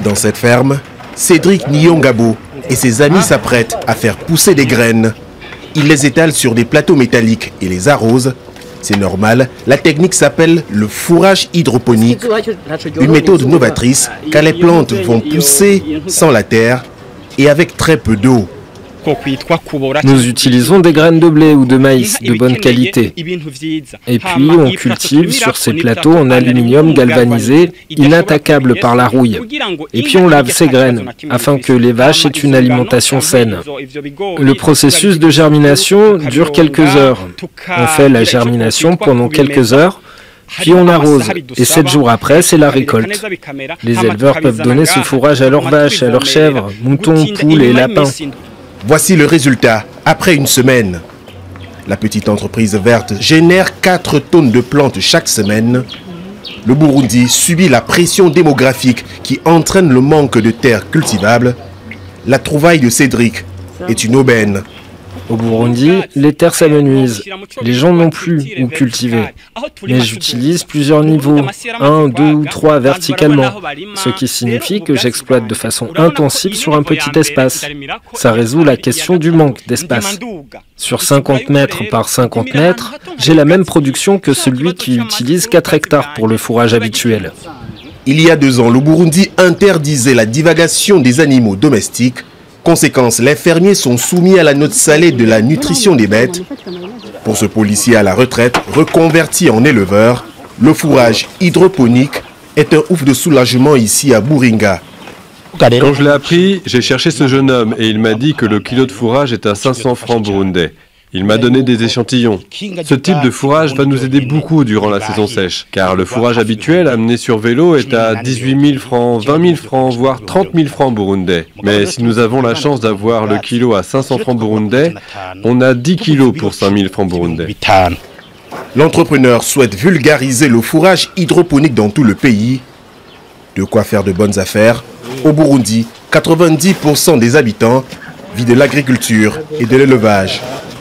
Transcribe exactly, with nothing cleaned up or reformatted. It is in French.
Dans cette ferme, Cédric Nyongabo et ses amis s'apprêtent à faire pousser des graines. Ils les étalent sur des plateaux métalliques et les arrosent. C'est normal, la technique s'appelle le fourrage hydroponique, une méthode novatrice car les plantes vont pousser sans la terre et avec très peu d'eau. Nous utilisons des graines de blé ou de maïs de bonne qualité. Et puis on cultive sur ces plateaux en aluminium galvanisé, inattaquable par la rouille. Et puis on lave ces graines, afin que les vaches aient une alimentation saine. Le processus de germination dure quelques heures. On fait la germination pendant quelques heures, puis on arrose, et sept jours après, c'est la récolte. Les éleveurs peuvent donner ce fourrage à leurs vaches, à leurs chèvres, moutons, poules et lapins. Voici le résultat après une semaine. La petite entreprise verte génère quatre tonnes de plantes chaque semaine. Le Burundi subit la pression démographique qui entraîne le manque de terres cultivables. La trouvaille de Cédric est une aubaine. Au Burundi, les terres s'amenuisent. Les gens n'ont plus où cultiver. Mais j'utilise plusieurs niveaux, un, deux ou trois verticalement, ce qui signifie que j'exploite de façon intensive sur un petit espace. Ça résout la question du manque d'espace. Sur cinquante mètres par cinquante mètres, j'ai la même production que celui qui utilise quatre hectares pour le fourrage habituel. Il y a deux ans, le Burundi interdisait la divagation des animaux domestiques. Conséquence, les fermiers sont soumis à la note salée de la nutrition des bêtes. Pour ce policier à la retraite, reconverti en éleveur, le fourrage hydroponique est un ouf de soulagement ici à Buringa. Quand je l'ai appris, j'ai cherché ce jeune homme et il m'a dit que le kilo de fourrage est à cinq cents francs burundais. Il m'a donné des échantillons. Ce type de fourrage va nous aider beaucoup durant la saison sèche, car le fourrage habituel amené sur vélo est à dix-huit mille francs, vingt mille francs, voire trente mille francs burundais. Mais si nous avons la chance d'avoir le kilo à cinq cents francs burundais, on a dix kilos pour cinq mille francs burundais. L'entrepreneur souhaite vulgariser le fourrage hydroponique dans tout le pays. De quoi faire de bonnes affaires. Au Burundi, quatre-vingt-dix pour cent des habitants vivent de l'agriculture et de l'élevage.